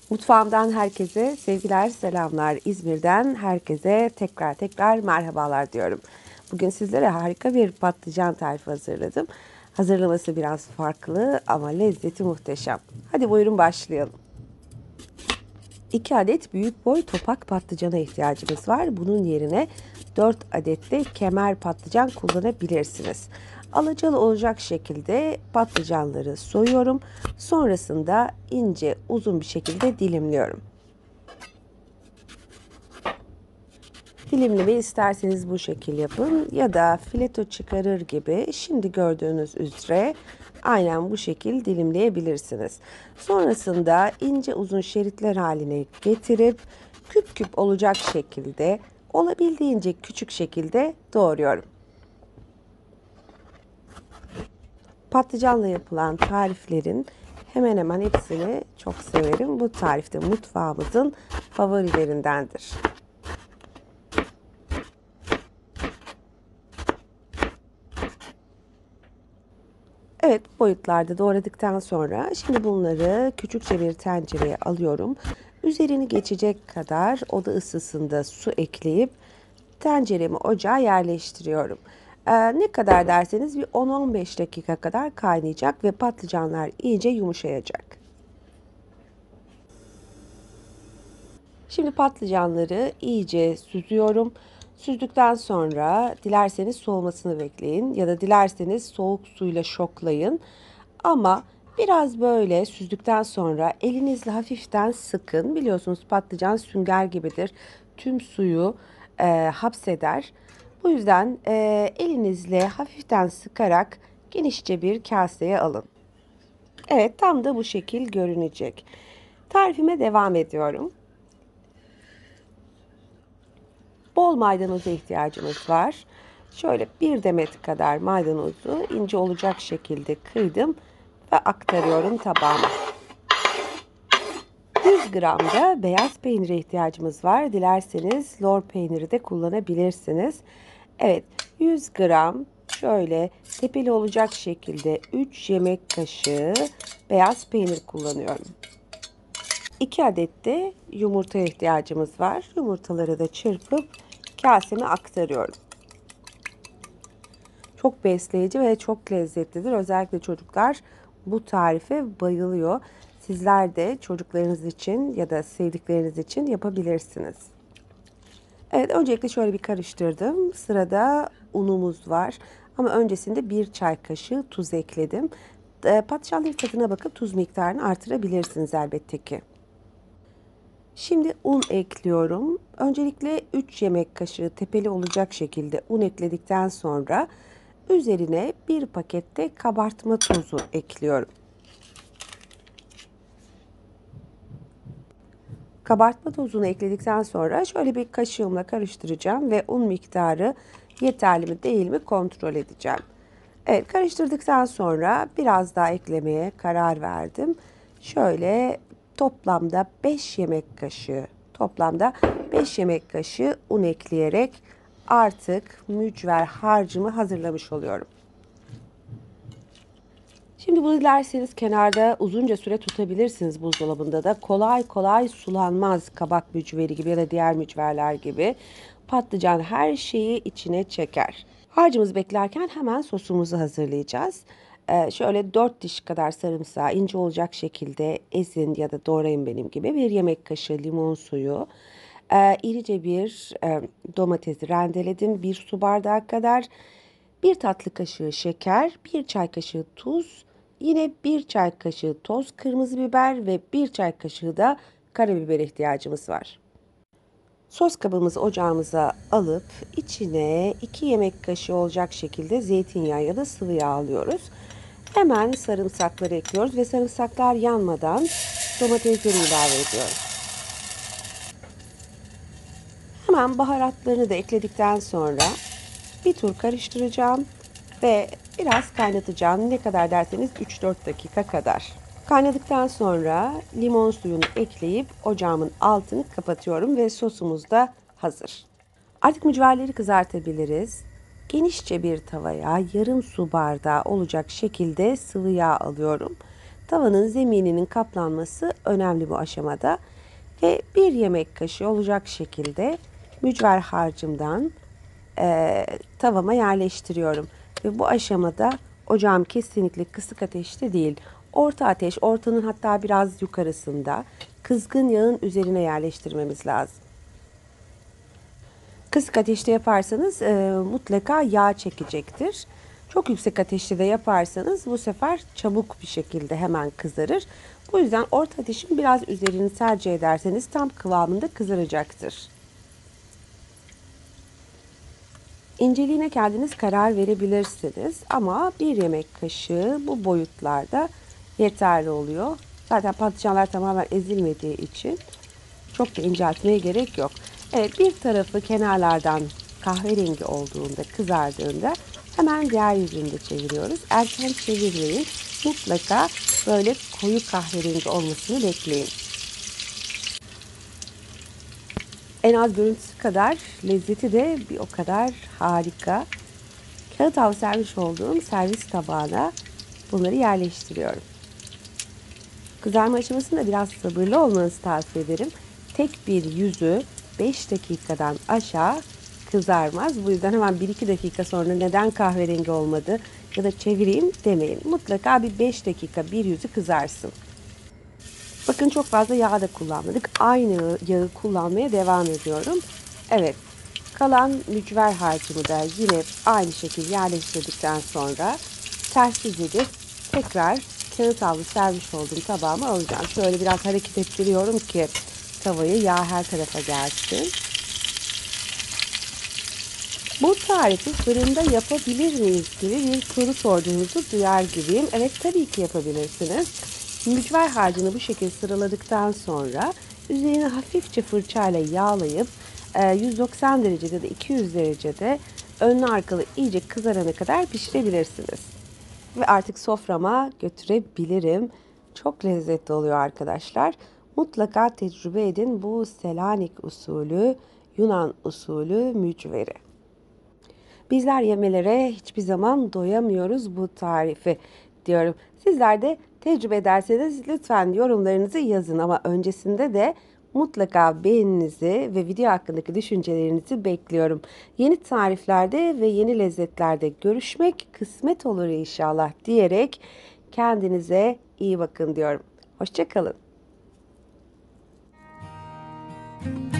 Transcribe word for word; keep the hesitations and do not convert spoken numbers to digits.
Mutfağımdan herkese sevgiler, selamlar. İzmir'den herkese tekrar tekrar merhabalar diyorum. Bugün sizlere harika bir patlıcan tarifi hazırladım. Hazırlaması biraz farklı ama lezzeti muhteşem. Hadi buyurun başlayalım. iki adet büyük boy topak patlıcana ihtiyacımız var. Bunun yerine dört adet de kemer patlıcan kullanabilirsiniz. Alacalı olacak şekilde patlıcanları soyuyorum. Sonrasında ince uzun bir şekilde dilimliyorum. Dilimleme isterseniz bu şekil yapın ya da fileto çıkarır gibi şimdi gördüğünüz üzere aynen bu şekil dilimleyebilirsiniz. Sonrasında ince uzun şeritler haline getirip küp küp olacak şekilde olabildiğince küçük şekilde doğruyorum. Patlıcanla yapılan tariflerin hemen hemen hepsini çok severim. Bu tarifte mutfağımızın favorilerindendir. Evet, boyutlarda doğradıktan sonra şimdi bunları küçükçe bir tencereye alıyorum. Üzerini geçecek kadar oda ısısında su ekleyip tenceremi ocağa yerleştiriyorum. Ee, ne kadar derseniz bir on on beş dakika kadar kaynayacak ve patlıcanlar iyice yumuşayacak. Şimdi patlıcanları iyice süzüyorum. Süzdükten sonra dilerseniz soğumasını bekleyin ya da dilerseniz soğuk suyla şoklayın. Ama biraz böyle süzdükten sonra elinizle hafiften sıkın. Biliyorsunuz patlıcan sünger gibidir. Tüm suyu e, hapseder. Bu yüzden e, elinizle hafiften sıkarak genişçe bir kaseye alın. Evet, tam da bu şekil görünecek. Tarifime devam ediyorum. Bol maydanoza ihtiyacımız var. Şöyle bir demet kadar maydanozu ince olacak şekilde kıydım ve aktarıyorum tabağıma. yüz gram da beyaz peynire ihtiyacımız var. Dilerseniz lor peyniri de kullanabilirsiniz. Evet, yüz gram şöyle tepeli olacak şekilde üç yemek kaşığı beyaz peynir kullanıyorum. iki adet de yumurtaya ihtiyacımız var. Yumurtaları da çırpıp kaseme aktarıyorum. Çok besleyici ve çok lezzetlidir. Özellikle çocuklar bu tarife bayılıyor. Sizler de çocuklarınız için ya da sevdikleriniz için yapabilirsiniz. Evet, öncelikle şöyle bir karıştırdım. Sırada unumuz var. Ama öncesinde bir çay kaşığı tuz ekledim. Patlıcanların tadına bakıp tuz miktarını artırabilirsiniz elbette ki. Şimdi un ekliyorum. Öncelikle üç yemek kaşığı tepeli olacak şekilde un ekledikten sonra üzerine bir pakette kabartma tozu ekliyorum. Kabartma tozunu ekledikten sonra şöyle bir kaşığımla karıştıracağım ve un miktarı yeterli mi değil mi kontrol edeceğim. Evet, karıştırdıktan sonra biraz daha eklemeye karar verdim. Şöyle toplamda beş yemek kaşığı toplamda beş yemek kaşığı un ekleyerek artık mücver harcımı hazırlamış oluyorum. Şimdi bunu dilerseniz kenarda uzunca süre tutabilirsiniz buzdolabında da. Kolay kolay sulanmaz kabak mücveri gibi ya da diğer mücverler gibi. Patlıcan her şeyi içine çeker. Harcımızı beklerken hemen sosumuzu hazırlayacağız. Ee, şöyle dört diş kadar sarımsağı ince olacak şekilde ezin ya da doğrayın benim gibi. Bir yemek kaşığı limon suyu. Ee, irice bir e, domatesi rendeledim. Bir su bardağı kadar. Bir tatlı kaşığı şeker, bir çay kaşığı tuz, yine bir çay kaşığı toz kırmızı biber ve bir çay kaşığı da karabiber ihtiyacımız var. Sos kabımızı ocağımıza alıp içine iki yemek kaşığı olacak şekilde zeytinyağı ya da sıvı yağ alıyoruz. Hemen sarımsakları ekliyoruz ve sarımsaklar yanmadan domatesleri ilave ediyoruz. Hemen baharatlarını da ekledikten sonra bir tur karıştıracağım ve biraz kaynatacağım. Ne kadar derseniz üç dört dakika kadar. Kaynadıktan sonra limon suyunu ekleyip ocağımın altını kapatıyorum ve sosumuz da hazır. Artık mücverleri kızartabiliriz. Genişçe bir tavaya yarım su bardağı olacak şekilde sıvı yağ alıyorum. Tavanın zemininin kaplanması önemli bu aşamada. Ve bir yemek kaşığı olacak şekilde mücver harcımdan e, tavama yerleştiriyorum. Ve bu aşamada ocağım kesinlikle kısık ateşte değil. Orta ateş, ortanın hatta biraz yukarısında kızgın yağın üzerine yerleştirmemiz lazım. Kısık ateşte yaparsanız e, mutlaka yağ çekecektir. Çok yüksek ateşte de yaparsanız bu sefer çabuk bir şekilde hemen kızarır. Bu yüzden orta ateşin biraz üzerini tercih ederseniz tam kıvamında kızaracaktır. İnceliğine kendiniz karar verebilirsiniz ama bir yemek kaşığı bu boyutlarda yeterli oluyor. Zaten patlıcanlar tamamen ezilmediği için çok da inceltmeye gerek yok. Evet, bir tarafı kenarlardan kahverengi olduğunda, kızardığında hemen diğer yüzünü de çeviriyoruz. Erken çevirmeyin. Mutlaka böyle koyu kahverengi olmasını bekleyin. En az görüntüsü kadar lezzeti de bir o kadar harika. Kağıt havlu sermiş olduğum servis tabağına bunları yerleştiriyorum. Kızarma aşamasında biraz sabırlı olmanızı tavsiye ederim. Tek bir yüzü beş dakikadan aşağı kızarmaz. Bu yüzden hemen bir iki dakika sonra neden kahverengi olmadı ya da çevireyim demeyin. Mutlaka bir beş dakika bir yüzü kızarsın. Bakın çok fazla yağ da kullanmadık. Aynı yağı kullanmaya devam ediyorum. Evet, kalan mücver harcımı da yine aynı şekilde yerleştirdikten sonra ters yüz edip tekrar kağıt havlu sermiş olduğum tabağıma alacağım. Şöyle biraz hareket ettiriyorum ki tavayı yağ her tarafa gelsin. Bu tarifi fırında yapabilir miyiz gibi bir soru sorduğunuzu duyar gibiyim. Evet, tabii ki yapabilirsiniz. Mücver harcını bu şekilde sıraladıktan sonra üzerine hafifçe fırçayla yağlayıp yüz doksan derecede ya da iki yüz derecede önlü arkalı iyice kızarana kadar pişirebilirsiniz. Ve artık soframa götürebilirim. Çok lezzetli oluyor arkadaşlar. Mutlaka tecrübe edin bu Selanik usulü, Yunan usulü mücveri. Bizler yemelere hiçbir zaman doyamıyoruz bu tarifi diyorum. Sizler de tecrübe ederseniz lütfen yorumlarınızı yazın ama öncesinde de mutlaka beğeninizi ve video hakkındaki düşüncelerinizi bekliyorum. Yeni tariflerde ve yeni lezzetlerde görüşmek kısmet olur inşallah diyerek kendinize iyi bakın diyorum. Hoşça kalın.